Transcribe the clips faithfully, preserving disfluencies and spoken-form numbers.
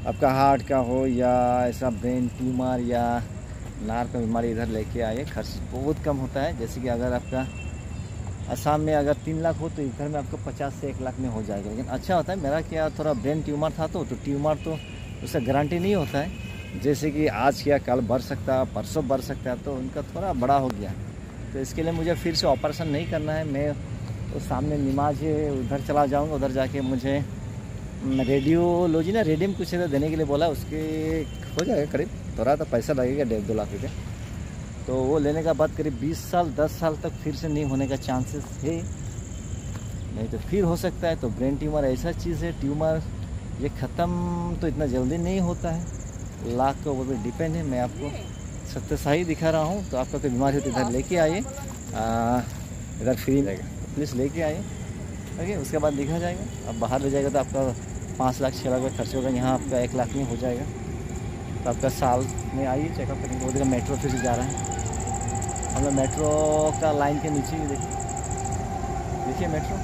आपका हार्ट का हो या ऐसा ब्रेन ट्यूमर या नार का बीमारी, इधर लेके आइए। खर्च बहुत कम होता है। जैसे कि अगर आपका असम में अगर तीन लाख हो तो इधर में आपको पचास से एक लाख में हो जाएगा। लेकिन अच्छा होता है। मेरा क्या थोड़ा ब्रेन ट्यूमर था तो, तो ट्यूमर तो उसका गारंटी नहीं होता है। जैसे कि आज क्या कल बढ़ सकता है, परसों बढ़ सकता है, तो उनका थोड़ा बड़ा हो गया। तो इसके लिए मुझे फिर से ऑपरेशन नहीं करना है। मैं तो सामने नमाज उधर चला जाऊँगा, उधर जाके मुझे रेडियोलॉजी ना रेडियम कुछ देने के लिए बोला, उसके हो जाएगा करीब, थोड़ा तो पैसा लगेगा डेढ़ दो लाख रुपये। तो वो लेने का बाद करीब बीस साल दस साल तक फिर से नहीं होने का चांसेस है, नहीं तो फिर हो सकता है। तो ब्रेन ट्यूमर ऐसा चीज़ है, ट्यूमर ये ख़त्म तो इतना जल्दी नहीं होता है, लाख के ऊपर भी डिपेंड है। मैं आपको सत्य सही दिखा रहा हूँ। तो आपका कोई बीमारी हो तो इधर लेके आइए, इधर फ्री रहेगा, प्लीज़ लेके आइए। ओके, उसके बाद दिखा जाएगा। अब बाहर ले जाएगा तो आपका पाँच लाख छः लाख का खर्च होगा, यहाँ आपका एक लाख में हो जाएगा। तो आपका साल में आइए चेकअप करने के बाद। मेट्रो फिर से जा रहा है हम लोग, मेट्रो का लाइन के नीचे ही देखिए, देखिए मेट्रो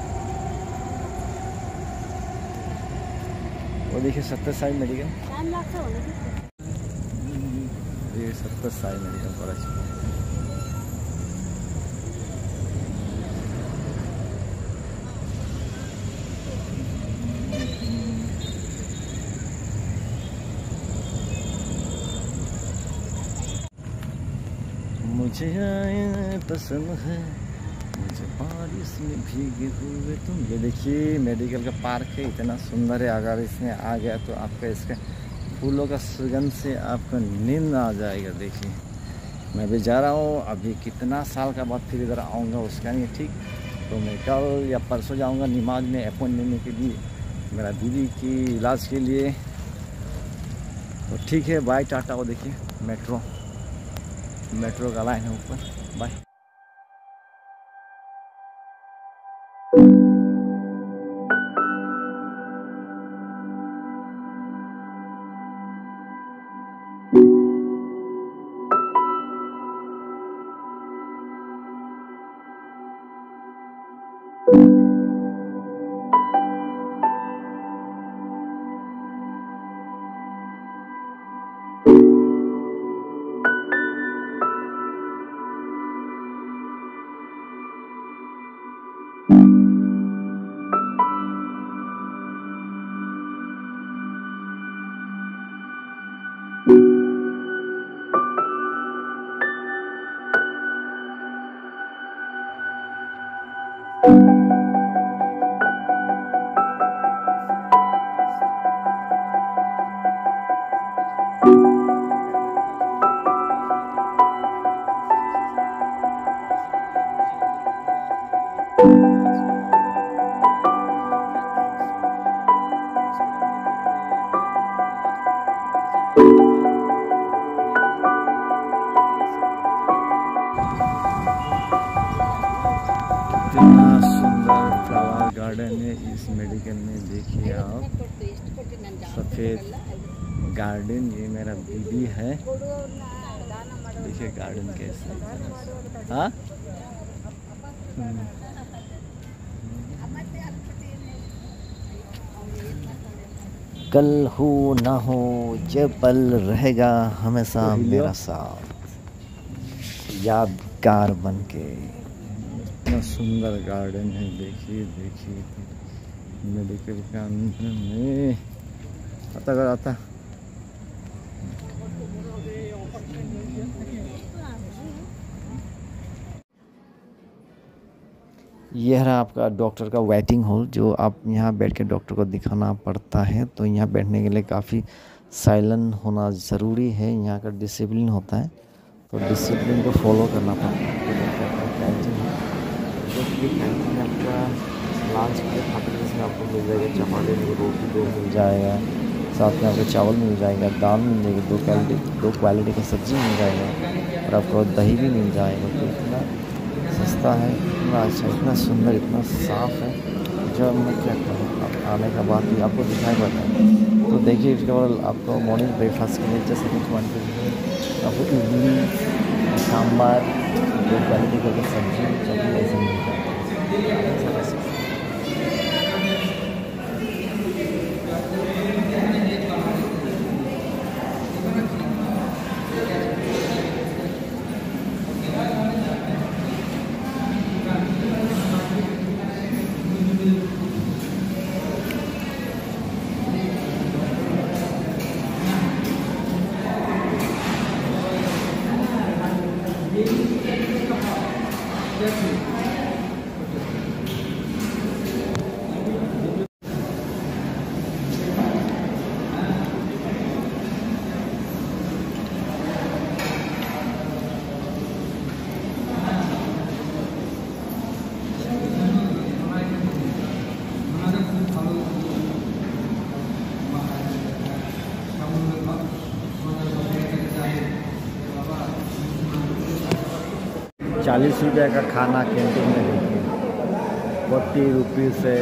वो देखिए सत्तर साई मेडिकल, ये सत्तर साई मेडिकल कॉलेज। मुझे आए पसंद है, मुझे बारिश में भीगे हुए तुम। ये देखिए मेडिकल का पार्क है, इतना सुंदर है। अगर इसमें आ गया तो आपका इसका फूलों का सुगंध से आपका नींद आ जाएगा। देखिए मैं भी जा रहा हूँ अभी, कितना साल का बाद फिर इधर आऊँगा उसका नहीं ठीक। तो मैं कल या परसों जाऊँगा नमाज में अपॉइंटमेंट लेने के लिए, मेरा दीदी की इलाज के लिए। तो ठीक है, बाय टाटा। वो देखिए मेट्रो, मेट्रो का लाइन है ऊपर, बाय। कितना सुंदर फ्लावर गार्डन है इस मेडिकल में। देखिए आप, सफ़ेद गार्डन, ये मेरा बीबी है। देखिए गार्डन कैसा, हाँ कल हो ना हो ये पल रहेगा हमेशा मेरा साथ, यादगार बन के। इतना सुंदर गार्डन है, देखिए देखिए मेडिकल के अंदर में आता कर आता। यह रहा आपका डॉक्टर का वेटिंग हॉल, जो आप यहाँ बैठ के डॉक्टर को दिखाना पड़ता है। तो यहाँ बैठने के लिए काफ़ी साइलेंट होना ज़रूरी है, यहाँ का डिसिप्लिन होता है। तो डिसिप्लिन को फॉलो करना पड़ता है। कैंटीन है, जो कि कैंटीन में आपका लंच के खाते में आपको मिल जाएगा चपाती में रोटी दो मिल जाएगा, साथ में आपको चावल मिल जाएगा, दाल मिल जाएगी, दो क्वालिटी दो क्वालिटी का सब्ज़ी मिल जाएगा, और आपको दही भी मिल जाएगा। तो इतना सस्ता है, इतना अच्छा, इतना सुंदर, इतना साफ़ है। जब मैं क्या करूँ, आप आने का बाद भी आपको दिखाई पड़ता है। तो देखिए इसके बाद आपको मॉर्निंग ब्रेकफास्ट के लिए जैसे कुछ वन के लिए आपको इडली, सांभर, दो क्वालिटी करके सब्जी, चटनी ऐसे मिल जाता है। चालीस रुपये का खाना कैंटीन में देखिए, फोर्टी रुपीज़ से